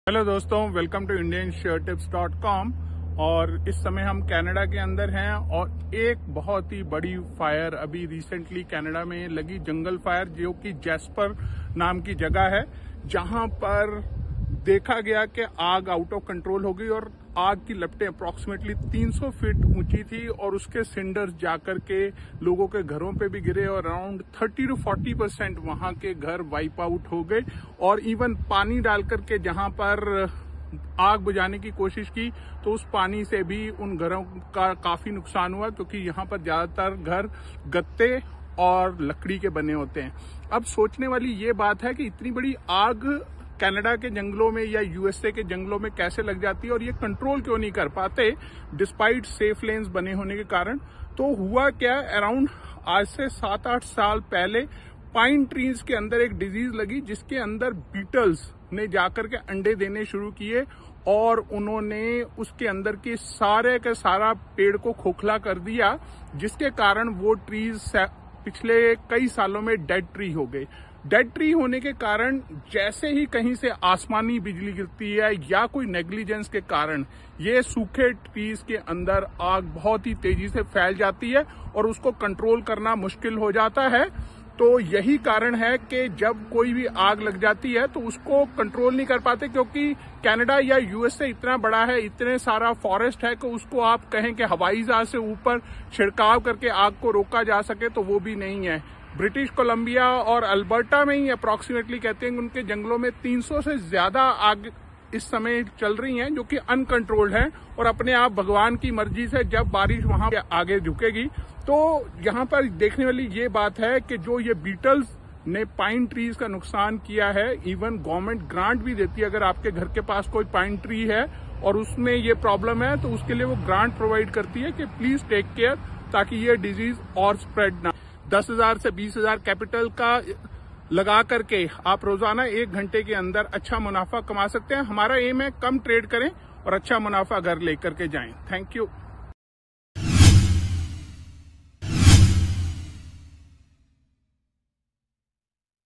Hello दोस्तों, welcome to indianshirttips.com। और इस समय हम कनाडा के अंदर हैं और एक बहुत ही बड़ी फायर अभी रिसेंटली कनाडा में लगी, जंगल फायर, जो कि जैस्पर नाम की जगह है, जहां पर देखा गया कि आग आउट ऑफ कंट्रोल हो गई और आग की लपटें अप्रोक्सीमेटली 300 फीट ऊंची थी और उसके सिंडर्स जाकर के लोगों के घरों पे भी गिरे और अराउंड 30 to 40% वहां के घर वाइप आउट हो गए। और इवन पानी डाल करके जहां पर आग बुझाने की कोशिश की तो उस पानी से भी उन घरों का काफी नुकसान हुआ, क्योंकि यहाँ पर ज्यादातर घर गत्ते और लकड़ी के बने होते हैं। अब सोचने वाली ये बात है कि इतनी बड़ी आग कनाडा के जंगलों में या यूएसए के जंगलों में कैसे लग जाती है और ये कंट्रोल क्यों नहीं कर पाते डिस्पाइट सेफ लेन्स बने होने के कारण। तो हुआ क्या, अराउंड आज से 7-8 साल पहले पाइन ट्रीज के अंदर एक डिजीज लगी, जिसके अंदर बीटल्स ने जाकर के अंडे देने शुरू किए और उन्होंने उसके अंदर के सारे का सारा पेड़ को खोखला कर दिया, जिसके कारण वो ट्रीज पिछले कई सालों में डेड ट्री हो गए। डेड ट्री होने के कारण जैसे ही कहीं से आसमानी बिजली गिरती है या कोई नेग्लिजेंस के कारण ये सूखे ट्रीज के अंदर आग बहुत ही तेजी से फैल जाती है और उसको कंट्रोल करना मुश्किल हो जाता है। तो यही कारण है कि जब कोई भी आग लग जाती है तो उसको कंट्रोल नहीं कर पाते, क्योंकि कनाडा या यूएसए इतना बड़ा है, इतने सारा फॉरेस्ट है कि उसको आप कहें कि हवाई जहाज से ऊपर छिड़काव करके आग को रोका जा सके तो वो भी नहीं है। ब्रिटिश कोलंबिया और अल्बर्टा में ही अप्रोक्सीमेटली कहते हैं उनके जंगलों में 300 से ज्यादा आग इस समय चल रही हैं, जो कि अनकंट्रोल्ड है और अपने आप भगवान की मर्जी से जब बारिश वहां आगे झुकेगी। तो यहाँ पर देखने वाली ये बात है कि जो ये बीटल्स ने पाइन ट्रीज का नुकसान किया है, इवन गवर्नमेंट ग्रांट भी देती है। अगर आपके घर के पास कोई पाइन ट्री है और उसमें ये प्रॉब्लम है तो उसके लिए वो ग्रांट प्रोवाइड करती है कि प्लीज टेक केयर, ताकि ये डिजीज और स्प्रेड ना। 10,000 से 20,000 कैपिटल का लगा करके आप रोजाना 1 घंटे के अंदर अच्छा मुनाफा कमा सकते हैं। हमारा एम है कम ट्रेड करें और अच्छा मुनाफा घर लेकर के जाएं। Thank you.